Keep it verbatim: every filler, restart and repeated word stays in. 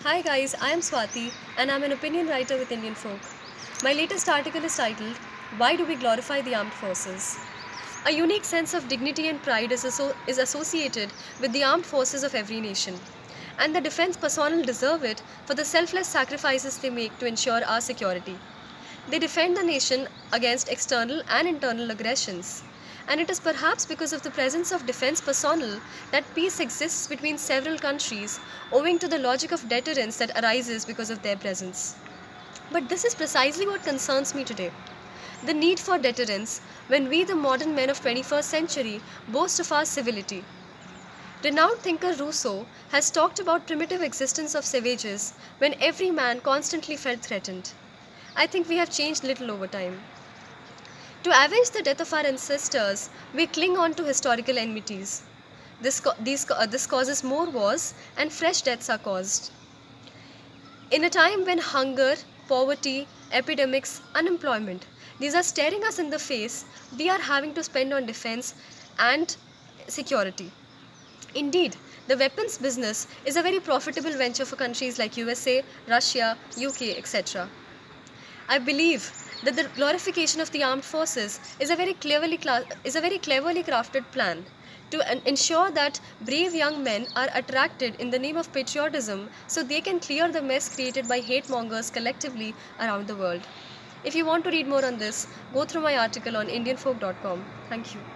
Hi guys, I am Swati and I'm an opinion writer with Indian Folk. My latest article is titled, Why Do We Glorify the Armed Forces? A unique sense of dignity and pride is, asso- is associated with the armed forces of every nation. And the defense personnel deserve it for the selfless sacrifices they make to ensure our security. They defend the nation against external and internal aggressions. And it is perhaps because of the presence of defense personnel that peace exists between several countries, owing to the logic of deterrence that arises because of their presence. But this is precisely what concerns me today. The need for deterrence when we, the modern men of twenty-first century, boast of our civility. Renowned thinker Rousseau has talked about primitive existence of savages when every man constantly felt threatened. I think we have changed little over time. To avenge the death of our ancestors, we cling on to historical enmities. This, co- these, uh, this causes more wars and fresh deaths are caused. In a time when hunger, poverty, epidemics, unemployment, these are staring us in the face, we are having to spend on defense and security. Indeed, the weapons business is a very profitable venture for countries like U S A, Russia, U K, et cetera. I believe that the glorification of the armed forces is a very cleverly cla- is a very cleverly crafted plan to en- ensure that brave young men are attracted in the name of patriotism so they can clear the mess created by hate mongers collectively around the world. If you want to read more on this, go through my article on indian folk dot com. Thank you.